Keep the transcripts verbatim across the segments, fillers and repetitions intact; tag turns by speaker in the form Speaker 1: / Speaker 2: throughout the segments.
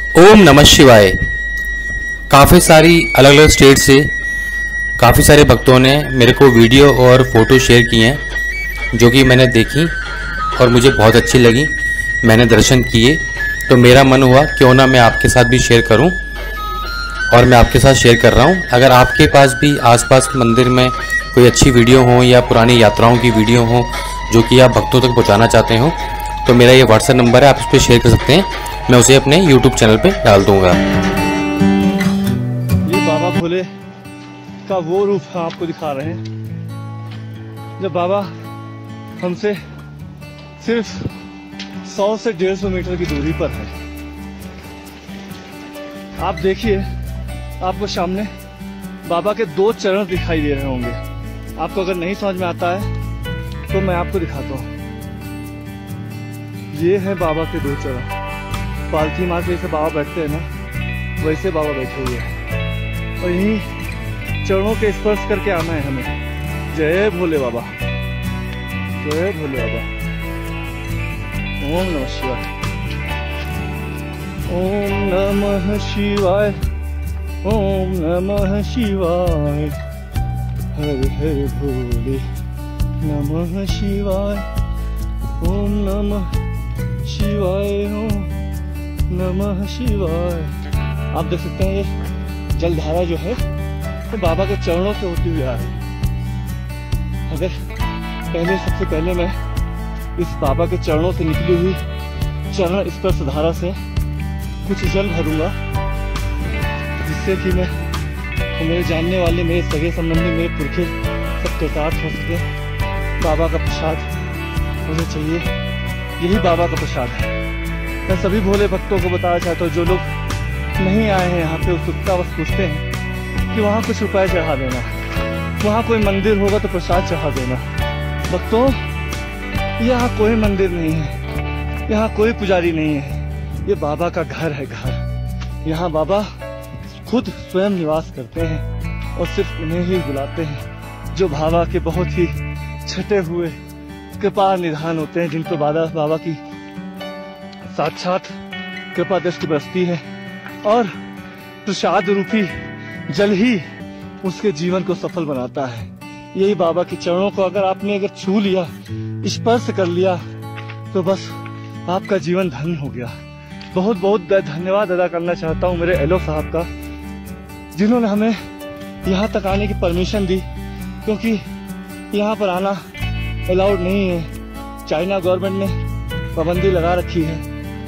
Speaker 1: ओम नमः शिवाय। काफ़ी सारी अलग अलग स्टेट से काफ़ी सारे भक्तों ने मेरे को वीडियो और फ़ोटो शेयर किए हैं, जो कि मैंने देखी और मुझे बहुत अच्छी लगी। मैंने दर्शन किए तो मेरा मन हुआ क्यों ना मैं आपके साथ भी शेयर करूं, और मैं आपके साथ शेयर कर रहा हूं। अगर आपके पास भी आसपास मंदिर में कोई अच्छी वीडियो हो या पुरानी यात्राओं की वीडियो हो जो कि आप भक्तों तक पहुंचाना चाहते हो, तो मेरा ये व्हाट्सएप नंबर है, आप उस पर शेयर कर सकते हैं। मैं उसे अपने यूट्यूब चैनल पे डाल दूंगा।
Speaker 2: ये बाबा भोले का वो रूप हम आपको दिखा रहे हैं जब बाबा हमसे सिर्फ सौ से डेढ़ सौ मीटर की दूरी पर है। आप देखिए, आपको सामने बाबा के दो चरण दिखाई दे रहे होंगे। आपको अगर नहीं समझ में आता है तो मैं आपको दिखाता हूँ। ये है बाबा के दो चरण। पालथी मार के जैसे बाबा बैठते हैं ना, वैसे बाबा बैठे हुए हैं, और यही चरणों के स्पर्श करके आना है हमें। जय भोले बाबा, जय भोले बाबा। ओम नमः शिवाय, ओम नमः शिवाय, ओम नमः शिवाय, हर हर भोले नमः शिवाय, ओम नमः शिवाय, ओम नमः शिवाय। आप देख सकते हैं ये जलधारा जो है तो बाबा के चरणों से होती हुई आ रही है। अगर पहले सबसे पहले मैं इस बाबा के चरणों से निकली हुई चरण स्पर्श धारा से कुछ जल भरूंगा, जिससे कि मैं मेरे जानने वाले, मेरे सगे संबंधी, मेरे पुरखे सब कृतार्थ हो सके। बाबा का प्रसाद मुझे चाहिए, यही बाबा का प्रसाद है। मैं सभी भोले भक्तों को बताना चाहता हूँ, जो लोग नहीं आए हैं यहाँ पे, उत्सुकता बस पूछते हैं कि वहाँ कुछ रुपए चढ़ा देना, वहाँ कोई मंदिर होगा तो प्रसाद चढ़ा देना। भक्तों, यहाँ कोई मंदिर नहीं है, यहाँ कोई पुजारी नहीं है, ये बाबा का घर है, घर। यहाँ बाबा खुद स्वयं निवास करते हैं और सिर्फ उन्हें ही बुलाते हैं जो बाबा के बहुत ही छटे हुए कृपा निधान होते हैं, जिन पर बाबा बाबा की साक्षात कृपा दृष्टि बरसती है, और प्रसाद रूपी जल ही उसके जीवन को सफल बनाता है। यही बाबा के चरणों को अगर आपने अगर छू लिया, स्पर्श कर लिया, तो बस आपका जीवन धन्य हो गया। बहुत बहुत धन्यवाद अदा करना चाहता हूँ मेरे एलो साहब का, जिन्होंने हमें यहाँ तक आने की परमिशन दी, क्योंकि यहाँ पर आना अलाउड नहीं है। चाइना गवर्नमेंट ने पाबंदी लगा रखी है।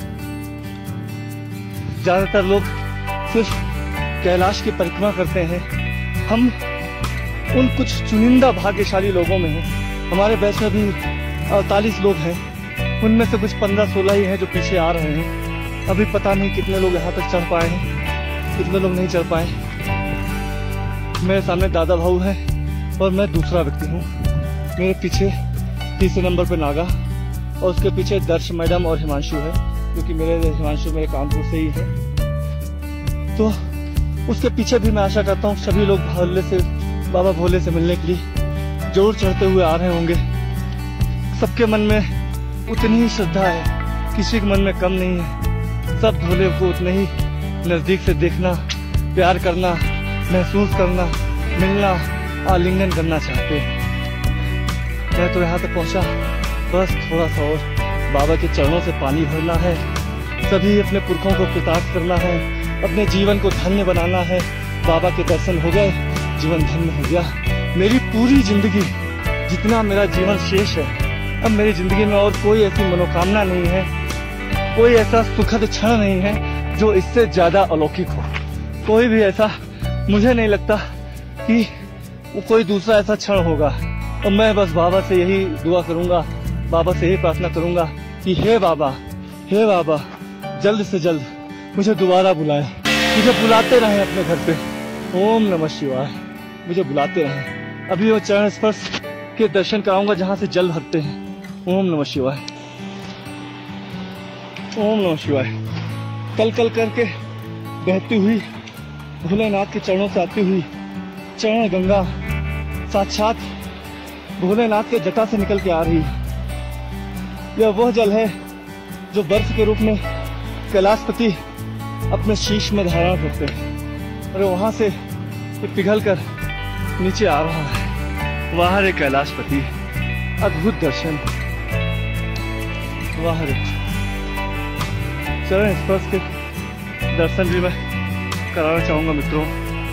Speaker 2: ज्यादातर लोग सिर्फ कैलाश की परिक्रमा करते हैं। हम उन कुछ चुनिंदा भाग्यशाली लोगों में हैं। हमारे बैच में भी अड़तालीस लोग हैं, उनमें से कुछ पंद्रह सोलह ही हैं जो पीछे आ रहे हैं। अभी पता नहीं कितने लोग यहाँ तक चढ़ पाए हैं, कितने लोग नहीं चढ़ पाए। मेरे सामने दादा भाऊ है और मैं दूसरा व्यक्ति हूँ। मेरे पीछे तीसरे नंबर पे नागा, और उसके पीछे दर्श मैडम और हिमांशु है, क्योंकि मेरे हिमांशु मेरे कानपुर से ही है। तो उसके पीछे भी मैं आशा करता हूँ सभी लोग भोले से, बाबा भोले से मिलने के लिए जरूर चढ़ते हुए आ रहे होंगे। सबके मन में उतनी ही श्रद्धा है, किसी के मन में कम नहीं है। सब भोले को उतने ही नजदीक से देखना, प्यार करना, महसूस करना, मिलना, आलिंगन करना चाहते हैं। मैं तो यहाँ तक पहुँचा, बस थोड़ा सा और बाबा के चरणों से पानी भरना है। सभी अपने पुरखों को कृतार्थ करना है, अपने जीवन को धन्य बनाना है। बाबा के दर्शन हो गए, जीवन धन्य हो गया। मेरी पूरी जिंदगी, जितना मेरा जीवन शेष है, अब मेरी जिंदगी में और कोई ऐसी मनोकामना नहीं है, कोई ऐसा सुखद क्षण नहीं है जो इससे ज्यादा अलौकिक हो। कोई भी ऐसा मुझे नहीं लगता कि कोई दूसरा ऐसा क्षण होगा। और मैं बस बाबा से यही दुआ करूंगा, बाबा से यही प्रार्थना करूंगा कि हे बाबा, हे बाबा, जल्द से जल्द मुझे दोबारा बुलाए, मुझे बुलाते रहें अपने घर पे। ओम नमः शिवाय, मुझे बुलाते रहें। अभी वो चरण स्पर्श के दर्शन कराऊंगा जहां से जल भरते हैं। ओम नमः शिवाय, ओम नमः शिवाय। कल कल करके बहती हुई भोलेनाथ के चरणों से आती हुई चरण गंगा साक्षात भोलेनाथ के जटा से निकल के आ रही है। यह वह जल है जो बर्फ के रूप में कैलाशपति अपने शीश में धारण करते हैं और वहां से पिघल कर नीचे आ रहा है। वाह रे कैलाशपति, अद्भुत दर्शन। वाह रे, चरण स्पर्श के दर्शन भी मैं कराना चाहूंगा मित्रों।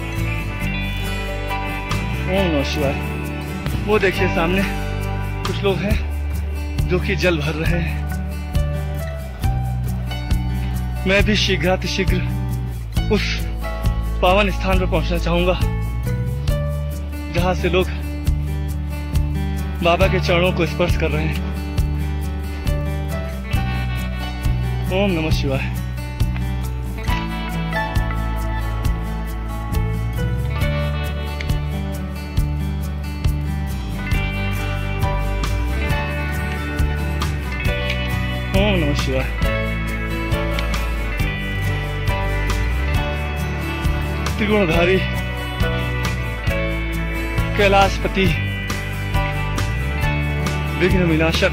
Speaker 2: ओम नमः शिवाय। वो देखिए सामने कुछ लोग हैं जो कि जल भर रहे हैं। मैं भी शीघ्रातिशीघ्र उस पावन स्थान पर पहुंचना चाहूंगा जहां से लोग बाबा के चरणों को स्पर्श कर रहे हैं। ओम नमः शिवाय। ओम नमः शिवाय। त्रिगुणधारी कैलाशपति, विघ्न विनाशक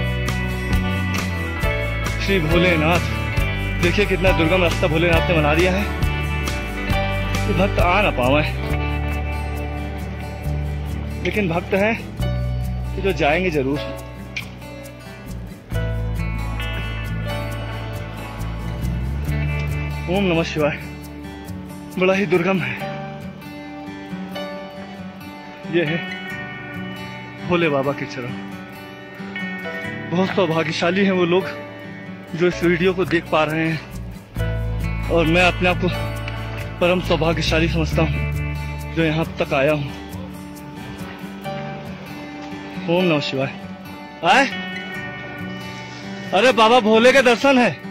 Speaker 2: श्री भोलेनाथ। देखिए कितना दुर्गम रास्ता भोलेनाथ ने बना दिया है कि भक्त आ ना पावे, लेकिन भक्त हैं कि जो जाएंगे जरूर। ओम नमः शिवाय। बड़ा ही दुर्गम है। ये है भोले बाबा के चरण। बहुत सौभाग्यशाली हैं वो लोग जो इस वीडियो को देख पा रहे हैं, और मैं अपने आप को परम सौभाग्यशाली समझता हूँ जो यहाँ तक आया हूँ। ओम नमः शिवाय। आए, अरे बाबा भोले के दर्शन है।